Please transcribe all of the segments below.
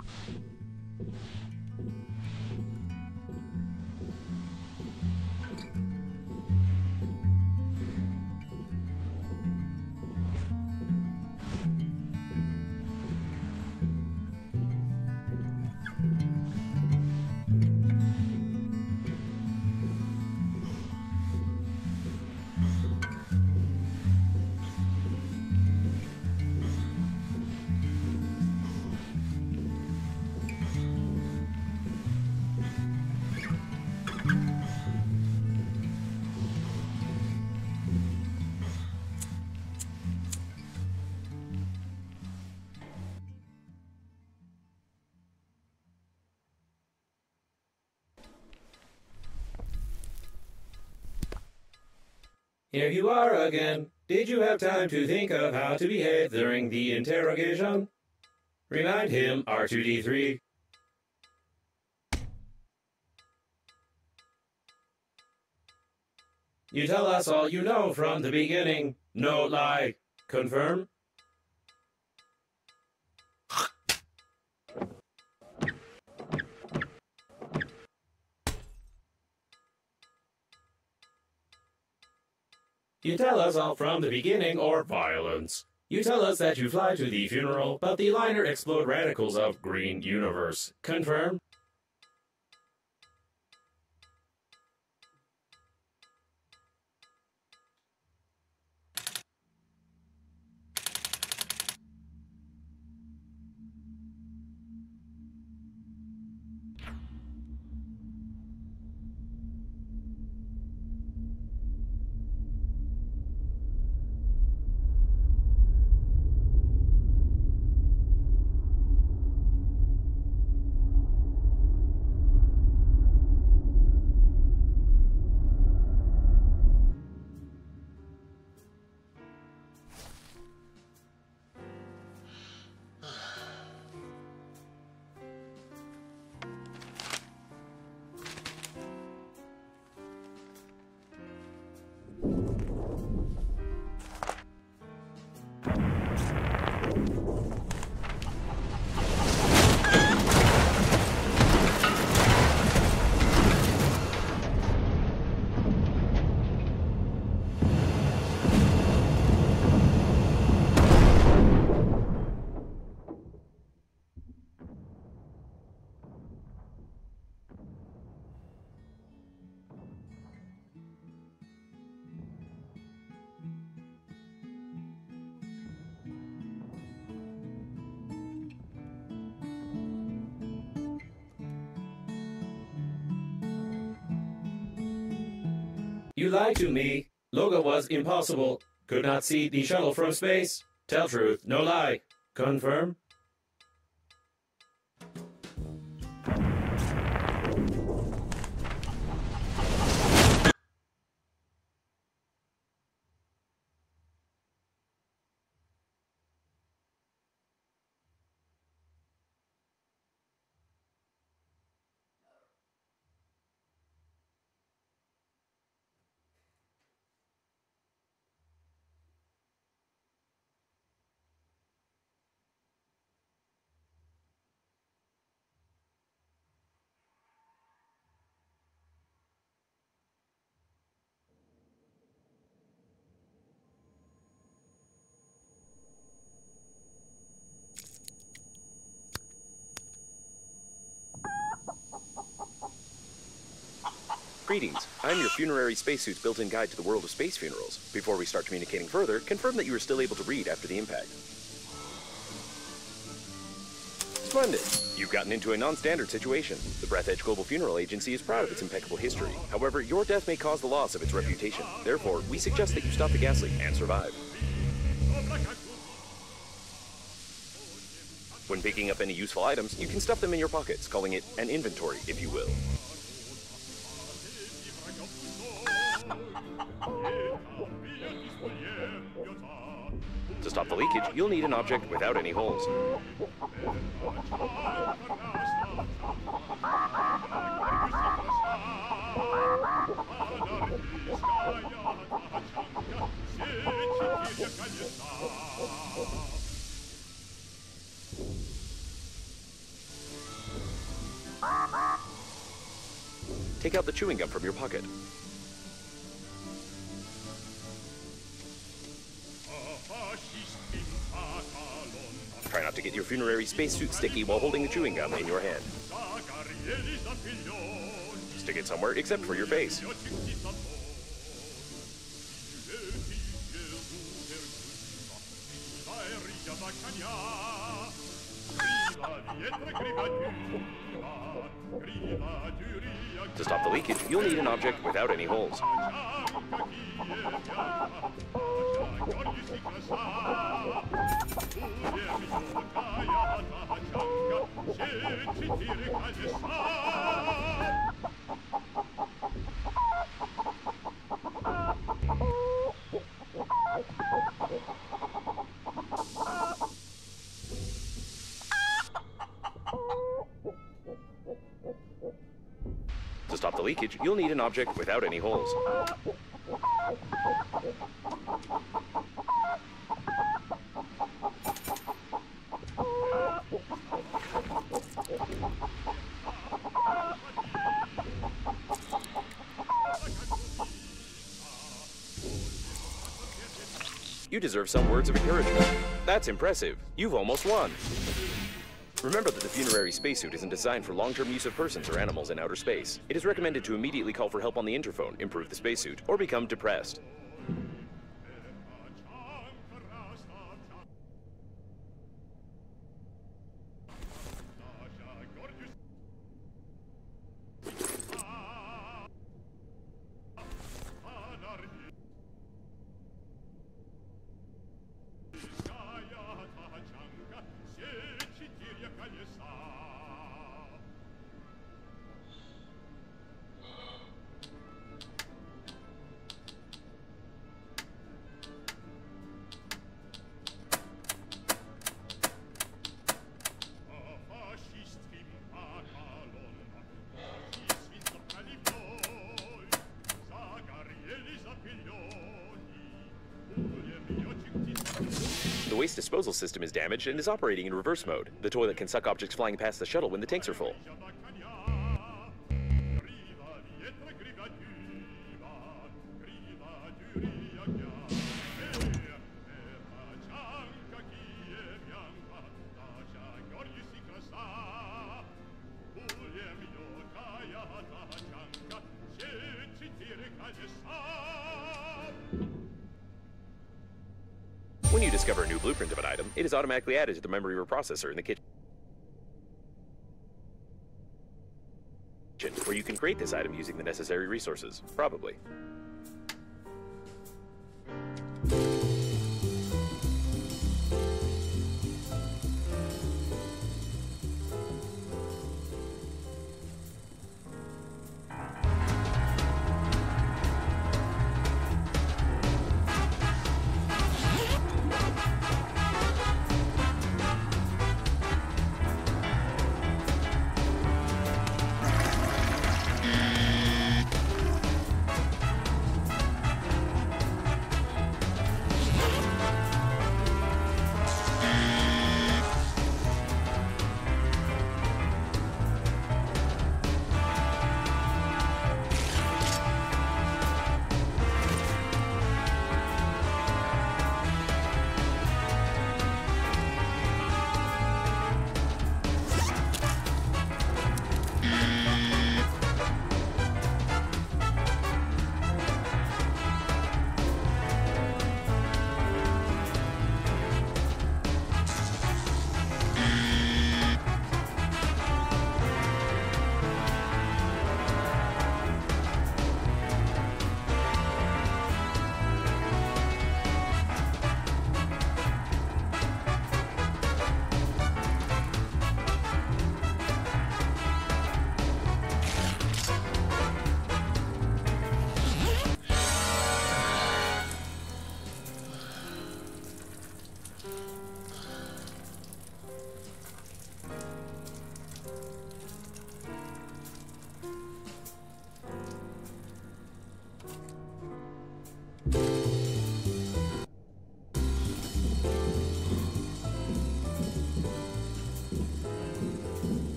Here you are again. Did you have time to think of how to behave during the interrogation? Remind him, R2-D3. You tell us all you know from the beginning. No lie. Confirm? You tell us all from the beginning, or violence. You tell us that you fly to the funeral, but the liner explode radicals of Green Universe. Confirm? You lied to me. Loga was impossible. Could not see the shuttle from space. Tell truth, no lie. Confirm? Greetings. I'm your funerary spacesuit's built-in guide to the world of space funerals. Before we start communicating further, confirm that you are still able to read after the impact. Splendid. You've gotten into a non-standard situation. The Breathedge Global Funeral Agency is proud of its impeccable history. However, your death may cause the loss of its reputation. Therefore, we suggest that you stop the gas leak and survive. When picking up any useful items, you can stuff them in your pockets, calling it an inventory, if you will. To stop the leakage, you'll need an object without any holes. Take out the chewing gum from your pocket. Try not to get your funerary spacesuit sticky while holding the chewing gum in your hand. Stick it somewhere except for your face. To stop the leakage, you'll need an object without any holes. To stop the leakage, you'll need an object without any holes. You deserve some words of encouragement. That's impressive. You've almost won. Remember that the funerary spacesuit isn't designed for long-term use of persons or animals in outer space. It is recommended to immediately call for help on the interphone, improve the spacesuit, or become depressed. The waste disposal system is damaged and is operating in reverse mode. The toilet can suck objects flying past the shuttle when the tanks are full. When you discover a new blueprint of an item, it is automatically added to the memory reprocessor in the kitchen, where you can create this item using the necessary resources. Probably.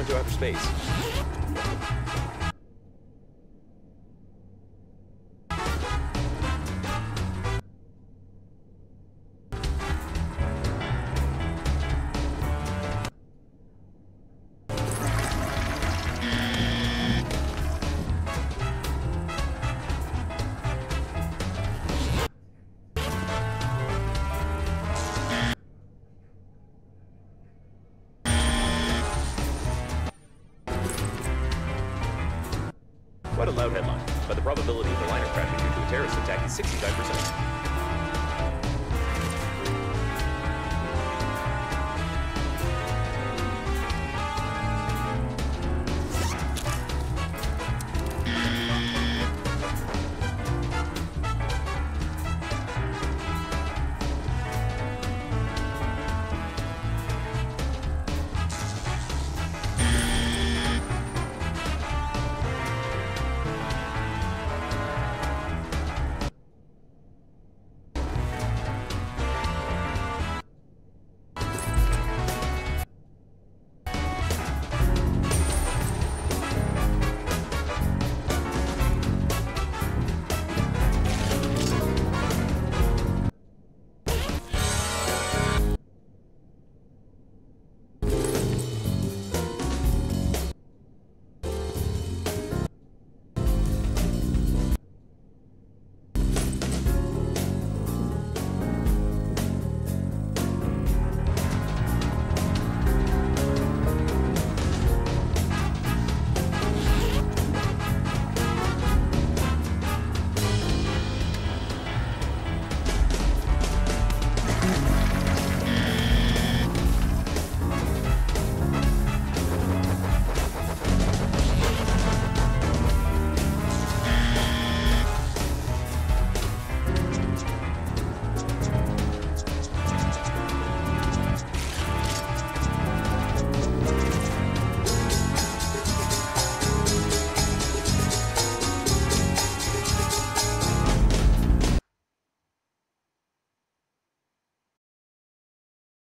into outer space. Quite a loud headline, but the probability of the liner crashing due to a terrorist attack is 65%.